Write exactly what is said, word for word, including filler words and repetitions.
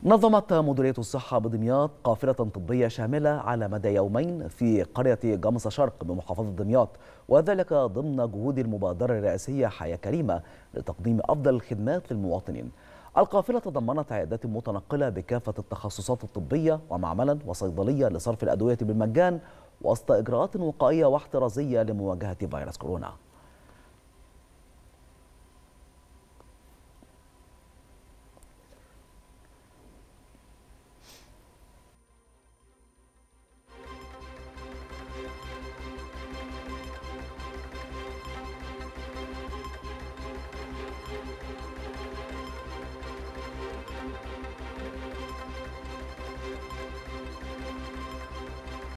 نظمت مديرية الصحة بدمياط قافلة طبية شاملة على مدى يومين في قرية جمصة شرق بمحافظة دمياط، وذلك ضمن جهود المبادرة الرئاسية حياة كريمة لتقديم أفضل الخدمات للمواطنين. القافلة تضمنت عيادات متنقلة بكافة التخصصات الطبية ومعملا وصيدلية لصرف الأدوية بالمجان وسط إجراءات وقائية واحترازية لمواجهة فيروس كورونا.